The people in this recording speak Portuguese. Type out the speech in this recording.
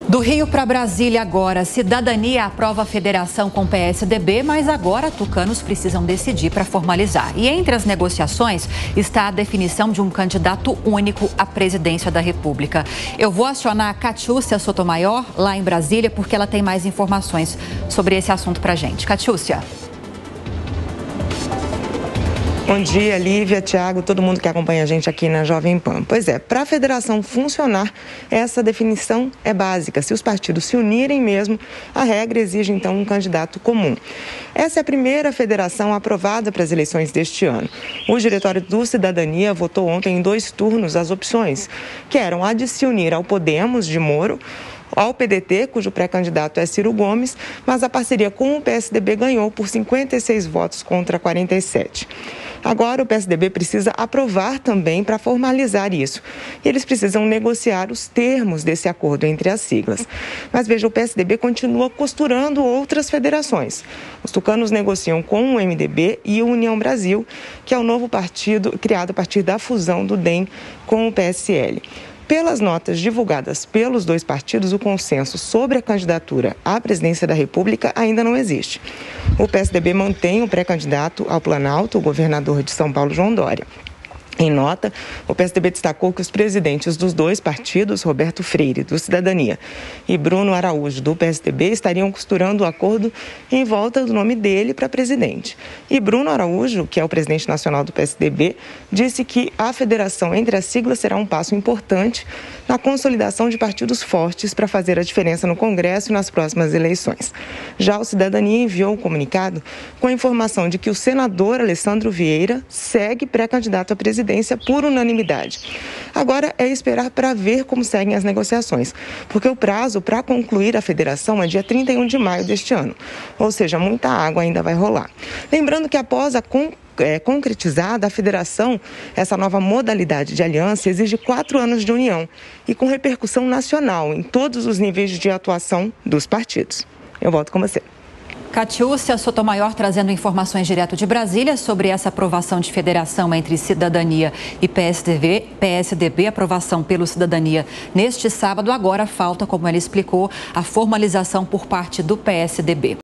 Do Rio para Brasília agora, Cidadania aprova a federação com PSDB, mas agora tucanos precisam decidir para formalizar. E entre as negociações está a definição de um candidato único à presidência da República. Eu vou acionar a Catiúcia Sotomayor lá em Brasília porque ela tem mais informações sobre esse assunto para a gente. Catiúcia. Bom dia, Lívia, Thiago, todo mundo que acompanha a gente aqui na Jovem Pan. Pois é, para a federação funcionar, essa definição é básica. Se os partidos se unirem mesmo, a regra exige, então, um candidato comum. Essa é a primeira federação aprovada para as eleições deste ano. O Diretório do Cidadania votou ontem em 2 turnos as opções, que eram a de se unir ao Podemos, de Moro, ao PDT, cujo pré-candidato é Ciro Gomes, mas a parceria com o PSDB ganhou por 56 votos contra 47. Agora o PSDB precisa aprovar também para formalizar isso. E eles precisam negociar os termos desse acordo entre as siglas. Mas veja, o PSDB continua costurando outras federações. Os tucanos negociam com o MDB e o União Brasil, que é o novo partido criado a partir da fusão do DEM com o PSL. Pelas notas divulgadas pelos 2 partidos, o consenso sobre a candidatura à presidência da República ainda não existe. O PSDB mantém o pré-candidato ao Planalto, o governador de São Paulo, João Dória. Em nota, o PSDB destacou que os presidentes dos 2 partidos, Roberto Freire, do Cidadania, e Bruno Araújo, do PSDB, estariam costurando o acordo em volta do nome dele para presidente. E Bruno Araújo, que é o presidente nacional do PSDB, disse que a federação entre as siglas será um passo importante na consolidação de partidos fortes para fazer a diferença no Congresso e nas próximas eleições. Já o Cidadania enviou um comunicado com a informação de que o senador Alessandro Vieira segue pré-candidato à presidência por unanimidade. Agora é esperar para ver como seguem as negociações, porque o prazo para concluir a federação é dia 31 de maio deste ano, ou seja, muita água ainda vai rolar. Lembrando que após a concretizada, a federação, essa nova modalidade de aliança, exige 4 anos de união e com repercussão nacional em todos os níveis de atuação dos partidos. Eu volto com você. Catiúcia Sotomayor trazendo informações direto de Brasília sobre essa aprovação de federação entre Cidadania e PSDB, aprovação pelo Cidadania neste sábado. Agora falta, como ela explicou, a formalização por parte do PSDB.